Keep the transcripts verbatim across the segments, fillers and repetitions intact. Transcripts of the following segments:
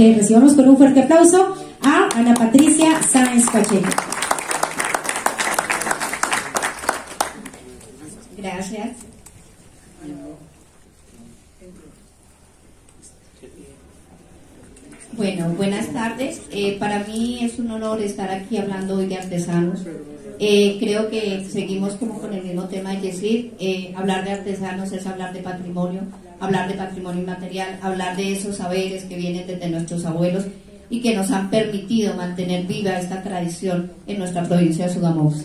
que recibamos con un fuerte aplauso a Ana Patricia Sáenz Pacheco. Gracias. Bueno, buenas tardes. Eh, para mí es un honor estar aquí hablando hoy de artesanos. Eh, creo que seguimos como con el mismo tema de Yesid. Eh, hablar de artesanos es hablar de patrimonio, hablar de patrimonio inmaterial, hablar de esos saberes que vienen desde nuestros abuelos y que nos han permitido mantener viva esta tradición en nuestra provincia de Sogamoso.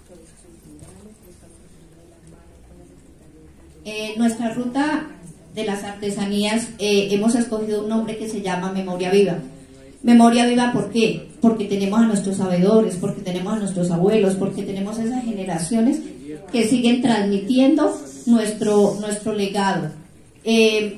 Eh, nuestra ruta de las artesanías, eh, hemos escogido un nombre que se llama Memoria Viva. Memoria Viva, ¿por qué? Porque tenemos a nuestros sabedores, porque tenemos a nuestros abuelos, porque tenemos esas generaciones que siguen transmitiendo nuestro, nuestro legado. Eh,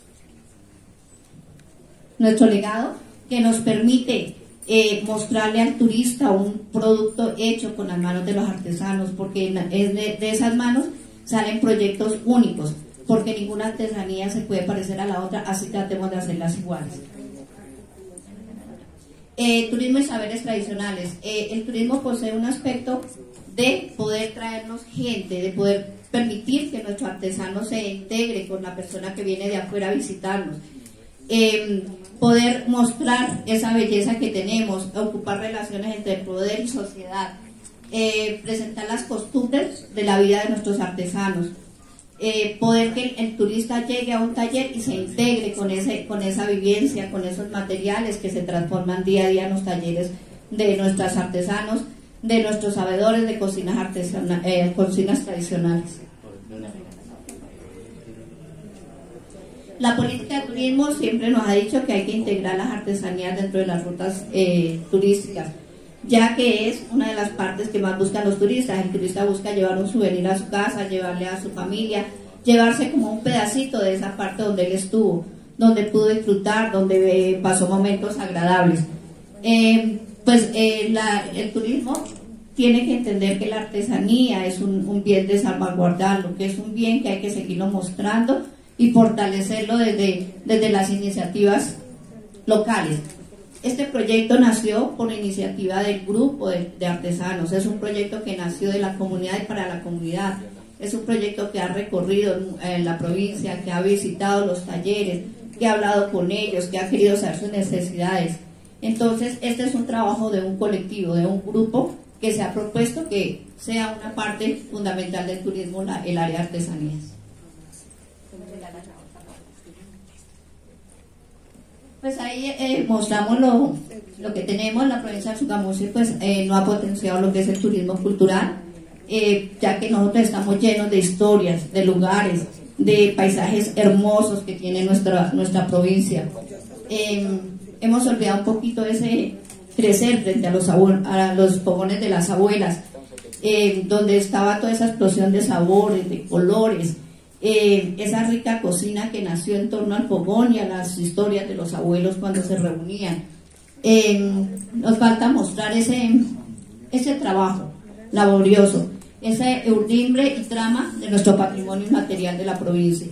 nuestro legado que nos permite eh, mostrarle al turista un producto hecho con las manos de los artesanos, porque es de, de esas manos salen proyectos únicos, porque ninguna artesanía se puede parecer a la otra, así tratemos de hacerlas iguales. Eh, turismo y saberes tradicionales. Eh, el turismo posee un aspecto de poder traernos gente, de poder permitir que nuestro artesano se integre con la persona que viene de afuera a visitarnos. Eh, poder mostrar esa belleza que tenemos, ocupar relaciones entre poder y sociedad, eh, presentar las costumbres de la vida de nuestros artesanos. Eh, poder que el, el turista llegue a un taller y se integre con, ese, con esa vivencia, con esos materiales que se transforman día a día en los talleres de nuestros artesanos, de nuestros sabedores de cocinas, artesana, eh, cocinas tradicionales. La política de turismo siempre nos ha dicho que hay que integrar las artesanías dentro de las rutas eh, turísticas, ya que es una de las partes que más buscan los turistas. El turista busca llevar un souvenir a su casa, llevarle a su familia, llevarse como un pedacito de esa parte donde él estuvo, donde pudo disfrutar, donde eh, pasó momentos agradables. Eh, pues eh, la, el turismo tiene que entender que la artesanía es un, un bien de salvaguardarlo, que es un bien que hay que seguirlo mostrando y fortalecerlo desde, desde las iniciativas locales. Este proyecto nació por iniciativa del grupo de, de artesanos. Es un proyecto que nació de la comunidad y para la comunidad. Es un proyecto que ha recorrido en, en la provincia, que ha visitado los talleres, que ha hablado con ellos, que ha querido saber sus necesidades. Entonces, este es un trabajo de un colectivo, de un grupo que se ha propuesto que sea una parte fundamental del turismo, la, el área de artesanías. Pues ahí eh, mostramos lo, lo que tenemos. La provincia de Sogamoso pues eh, no ha potenciado lo que es el turismo cultural, eh, ya que nosotros estamos llenos de historias, de lugares, de paisajes hermosos que tiene nuestra, nuestra provincia. Eh, hemos olvidado un poquito ese crecer frente a los, a los fogones de las abuelas, eh, donde estaba toda esa explosión de sabores, de colores. Eh, esa rica cocina que nació en torno al fogón y a las historias de los abuelos cuando se reunían. Eh, nos falta mostrar ese, ese trabajo laborioso, ese urdimbre y trama de nuestro patrimonio inmaterial de la provincia.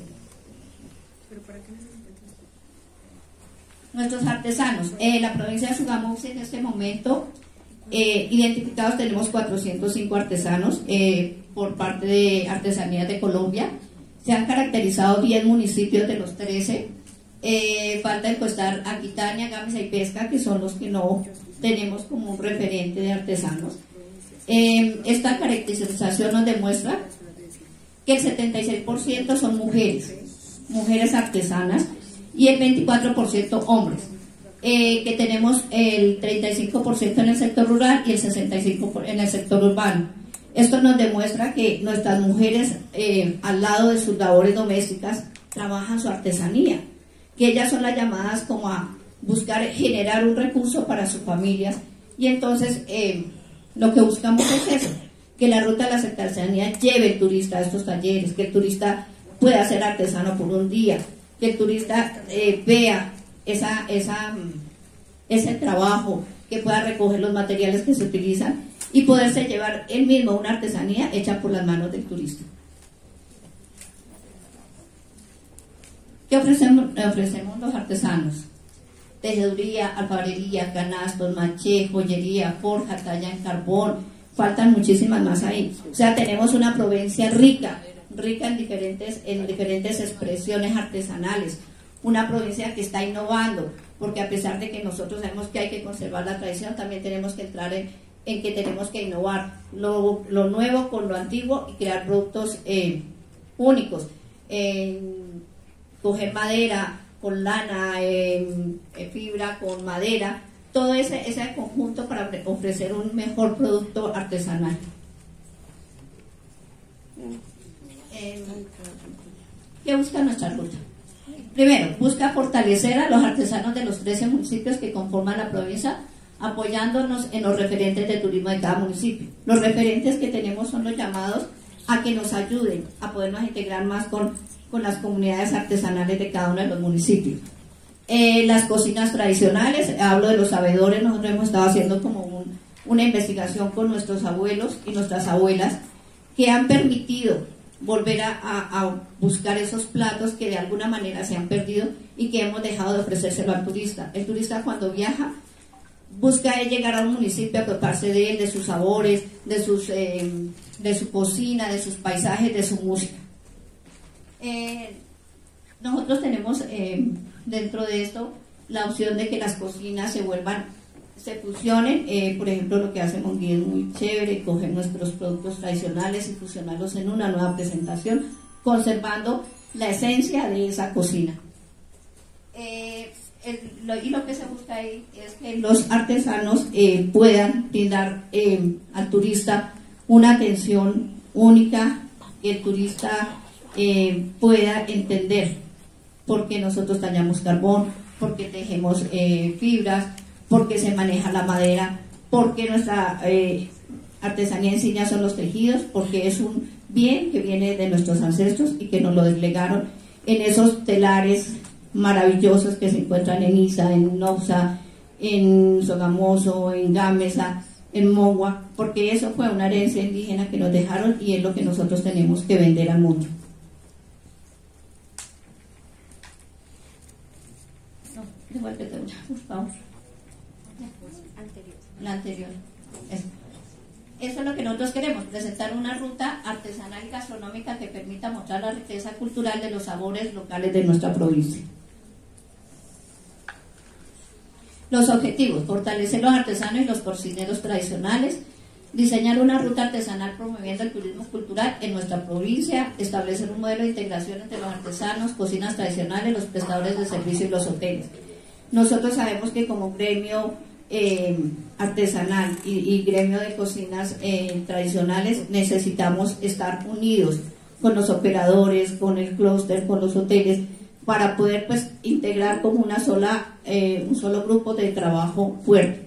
Nuestros artesanos, eh, la provincia de Sogamoso en este momento, eh, identificados tenemos cuatrocientos cinco artesanos eh, por parte de Artesanías de Colombia. Se han caracterizado diez municipios de los trece. Eh, falta encuestar Aquitania, Gámeza y Pesca, que son los que no tenemos como un referente de artesanos. Eh, esta caracterización nos demuestra que el setenta y seis por ciento son mujeres, mujeres artesanas, y el veinticuatro por ciento hombres. Eh, que tenemos el treinta y cinco por ciento en el sector rural y el sesenta y cinco por ciento en el sector urbano. Esto nos demuestra que nuestras mujeres, eh, al lado de sus labores domésticas, trabajan su artesanía, que ellas son las llamadas como a buscar generar un recurso para sus familias, y entonces eh, lo que buscamos es eso, que la ruta de las artesanías lleve el turista a estos talleres, que el turista pueda ser artesano por un día, que el turista eh, vea esa, esa, ese trabajo, que pueda recoger los materiales que se utilizan y poderse llevar él mismo una artesanía hecha por las manos del turista. ¿Qué ofrecemos, ofrecemos los artesanos? tejeduría, alfarería, canastos, maché, joyería, forja, talla en carbón, faltan muchísimas más ahí. O sea, tenemos una provincia rica, rica en diferentes, en diferentes expresiones artesanales, una provincia que está innovando, porque a pesar de que nosotros sabemos que hay que conservar la tradición, también tenemos que entrar en, en que tenemos que innovar lo, lo nuevo con lo antiguo y crear productos eh, únicos. Eh, coger madera con lana, eh, eh, fibra con madera, todo ese, ese conjunto para ofrecer un mejor producto artesanal. Eh, ¿Qué busca nuestra ruta? Primero, busca fortalecer a los artesanos de los trece municipios que conforman la provincia, apoyándonos en los referentes de turismo de cada municipio. Los referentes que tenemos son los llamados a que nos ayuden a podernos integrar más con, con las comunidades artesanales de cada uno de los municipios. Eh, las cocinas tradicionales, hablo de los sabedores, nosotros hemos estado haciendo como un, una investigación con nuestros abuelos y nuestras abuelas que han permitido volver a, a, a buscar esos platos que de alguna manera se han perdido y que hemos dejado de ofrecérselo al turista. El turista cuando viaja busca llegar a un municipio, apropiarse de él, de sus sabores, de, sus, eh, de su cocina, de sus paisajes, de su música. Eh, nosotros tenemos eh, dentro de esto la opción de que las cocinas se vuelvan, se fusionen, eh, por ejemplo lo que hace Monguí es muy chévere, coger nuestros productos tradicionales y fusionarlos en una nueva presentación, conservando la esencia de esa cocina. Eh, el, lo, y lo que se busca ahí es que los artesanos eh, puedan brindar eh, al turista una atención única, que el turista eh, pueda entender por qué nosotros tallamos carbón, por qué tejemos eh, fibras, porque se maneja la madera, porque nuestra eh, artesanía insignia son los tejidos, porque es un bien que viene de nuestros ancestros y que nos lo delegaron en esos telares maravillosos que se encuentran en Isa, en Nopsa, en Sogamoso, en Gámeza, en Mogua, porque eso fue una herencia indígena que nos dejaron y es lo que nosotros tenemos que vender al mundo. No, devuélvete una, por favor. La anterior. Eso. Eso es lo que nosotros queremos, presentar una ruta artesanal y gastronómica que permita mostrar la riqueza cultural de los sabores locales de nuestra provincia. Los objetivos: fortalecer los artesanos y los cocineros tradicionales, diseñar una ruta artesanal promoviendo el turismo cultural en nuestra provincia, establecer un modelo de integración entre los artesanos, cocinas tradicionales, los prestadores de servicios y los hoteles. Nosotros sabemos que como gremio Eh, artesanal y, y gremio de cocinas eh, tradicionales necesitamos estar unidos con los operadores, con el clúster, con los hoteles, para poder pues integrar como una sola eh, un solo grupo de trabajo fuerte.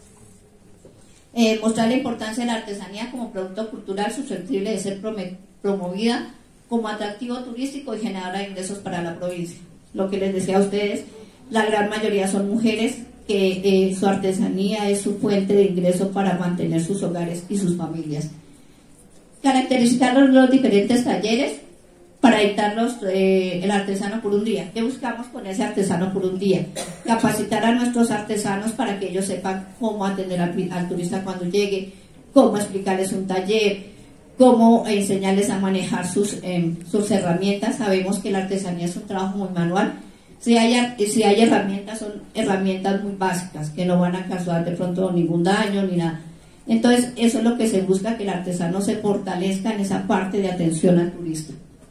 Eh, mostrar la importancia de la artesanía como producto cultural susceptible de ser promovida como atractivo turístico y generadora de ingresos para la provincia. Lo que les decía a ustedes, la gran mayoría son mujeres que eh, su artesanía es su fuente de ingreso para mantener sus hogares y sus familias. Caracterizar los, los diferentes talleres para editarlos eh, el artesano por un día. ¿Qué buscamos con ese artesano por un día? Capacitar a nuestros artesanos para que ellos sepan cómo atender al, al turista cuando llegue, cómo explicarles un taller, cómo enseñarles a manejar sus, eh, sus herramientas. Sabemos que la artesanía es un trabajo muy manual. Si hay, si hay herramientas, son herramientas muy básicas que no van a causar de pronto ningún daño ni nada. Entonces eso es lo que se busca, que el artesano se fortalezca en esa parte de atención al turista.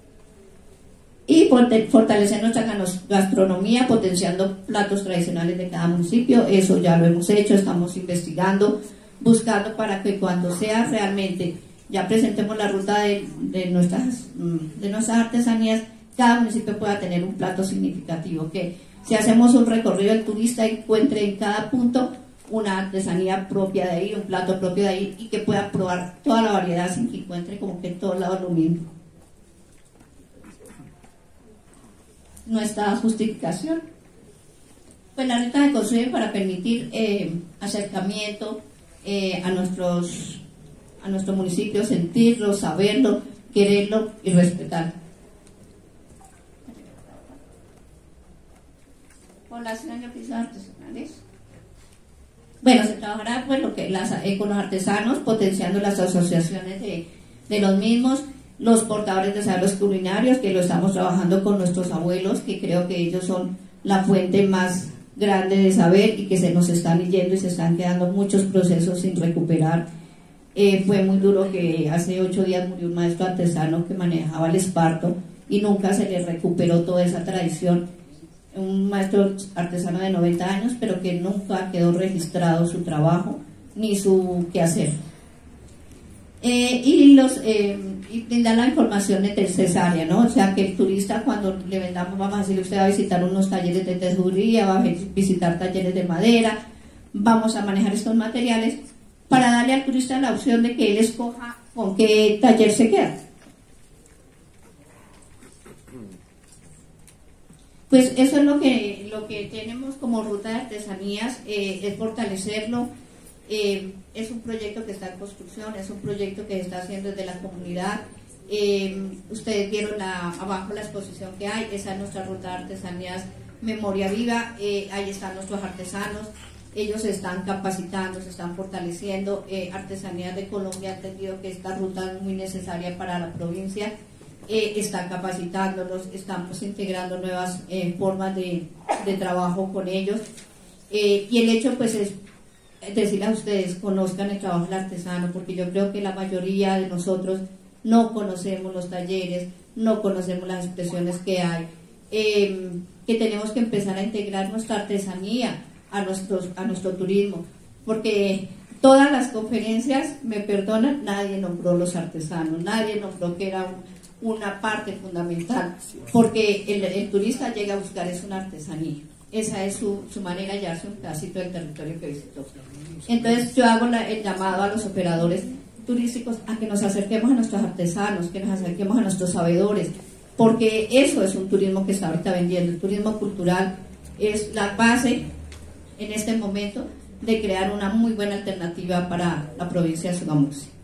Y fortalecer nuestra gastronomía potenciando platos tradicionales de cada municipio. Eso ya lo hemos hecho, estamos investigando, buscando para que cuando sea realmente, ya presentemos la ruta de, de, nuestras, de nuestras artesanías, cada municipio pueda tener un plato significativo, que si hacemos un recorrido el turista encuentre en cada punto una artesanía propia de ahí, un plato propio de ahí, y que pueda probar toda la variedad sin que encuentre como que en todos lados lo mismo. Nuestra justificación, pues la ruta se construye para permitir eh, acercamiento eh, a nuestros a nuestro municipio, sentirlo, saberlo, quererlo y respetarlo. población de oficios artesanales. Bueno, se trabajará pues, lo que las, eh, con los artesanos, potenciando las asociaciones de, de los mismos, los portadores de saberes culinarios, que lo estamos trabajando con nuestros abuelos, que creo que ellos son la fuente más grande de saber y que se nos están yendo y se están quedando muchos procesos sin recuperar. Eh, fue muy duro que hace ocho días murió un maestro artesano que manejaba el esparto y nunca se le recuperó toda esa tradición. Un maestro artesano de noventa años, pero que nunca quedó registrado su trabajo ni su quehacer. Eh, y los eh, y brindar la información necesaria, ¿no? O sea, que el turista, cuando le vendamos, vamos a decirle, usted va a visitar unos talleres de tejeduría, va a visitar talleres de madera, vamos a manejar estos materiales para darle al turista la opción de que él escoja con qué taller se queda. Pues eso es lo que, lo que tenemos como ruta de artesanías, eh, es fortalecerlo. Eh, es un proyecto que está en construcción, es un proyecto que se está haciendo desde la comunidad. Eh, ustedes vieron la, abajo la exposición que hay, esa es nuestra ruta de artesanías Memoria Viva, eh, ahí están nuestros artesanos, ellos se están capacitando, se están fortaleciendo. eh, Artesanías de Colombia ha entendido que esta ruta es muy necesaria para la provincia. Eh, están capacitándolos, estamos integrando nuevas eh, formas de, de trabajo con ellos, eh, y el hecho pues es decirle a ustedes, conozcan el trabajo del artesano, porque yo creo que la mayoría de nosotros no conocemos los talleres, no conocemos las expresiones que hay, eh, que tenemos que empezar a integrar nuestra artesanía a, nuestros, a nuestro turismo, porque todas las conferencias, me perdonan, nadie nombró los artesanos, nadie nombró que era un una parte fundamental, porque el, el turista llega a buscar es una artesanía, esa es su, su manera de llevarse un pedacito del territorio que visitó. Entonces yo hago la, el llamado a los operadores turísticos a que nos acerquemos a nuestros artesanos, que nos acerquemos a nuestros sabedores, porque eso es un turismo que está ahorita vendiendo. El turismo cultural es la base en este momento de crear una muy buena alternativa para la provincia de Sogamoso.